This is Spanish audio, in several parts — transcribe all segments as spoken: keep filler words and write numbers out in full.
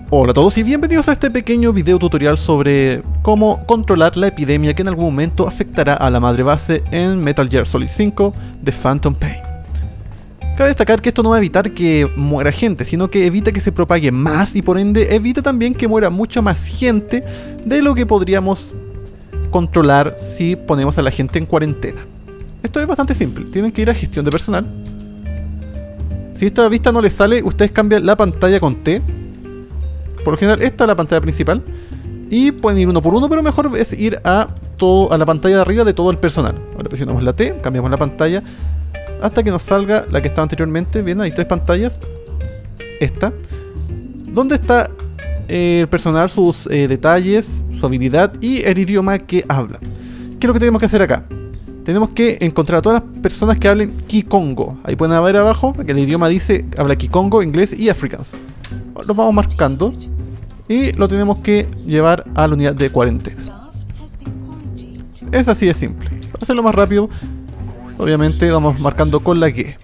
Hola a todos y bienvenidos a este pequeño video tutorial sobre cómo controlar la epidemia que en algún momento afectará a la madre base en Metal Gear Solid cinco de Phantom Pain. Cabe destacar que esto no va a evitar que muera gente, sino que evita que se propague más y por ende evita también que muera mucha más gente de lo que podríamos controlar si ponemos a la gente en cuarentena. Esto es bastante simple, tienen que ir a gestión de personal. Si esta vista no les sale, ustedes cambian la pantalla con T. Por lo general esta es la pantalla principal y pueden ir uno por uno, pero mejor es ir a, todo, a la pantalla de arriba de todo el personal. Ahora presionamos la T, cambiamos la pantalla hasta que nos salga la que estaba anteriormente. Bien, hay tres pantallas. Esta, donde está eh, el personal, sus eh, detalles, su habilidad y el idioma que hablan. ¿Qué es lo que tenemos que hacer acá? Tenemos que encontrar a todas las personas que hablen Kikongo. Ahí pueden ver abajo que el idioma dice habla Kikongo, inglés y afrikaans. Los vamos marcando y lo tenemos que llevar a la unidad de cuarentena. Es así de simple. Para hacerlo más rápido, obviamente vamos marcando con la G.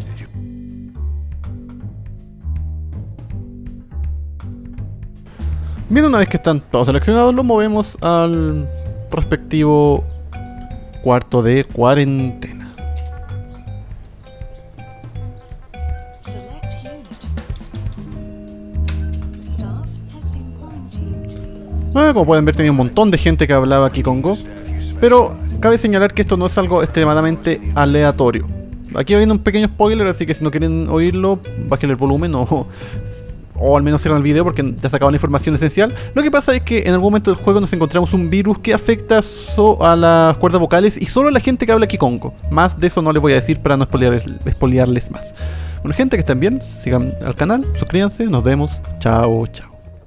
Bien, una vez que están todos seleccionados, los movemos al respectivo cuarto de cuarentena. Bueno, como pueden ver, tenía un montón de gente que hablaba Kikongo, pero cabe señalar que esto no es algo extremadamente aleatorio. Aquí va viendo un pequeño spoiler, así que si no quieren oírlo, bajen el volumen o, o al menos cierren el video porque ya sacaban la información esencial. Lo que pasa es que en algún momento del juego nos encontramos un virus que afecta so a las cuerdas vocales y solo a la gente que habla Kikongo. Más de eso no les voy a decir para no spoilearles, spoilearles más. Bueno, gente, que estén bien, sigan al canal, suscríbanse, nos vemos, chao, chao.